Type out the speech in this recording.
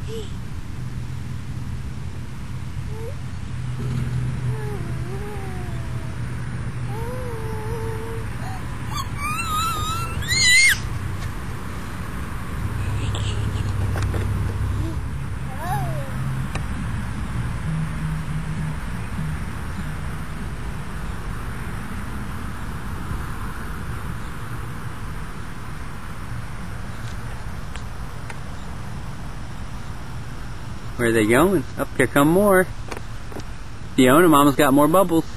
Where are they going? Up here come more. Fiona, Mama's got more bubbles.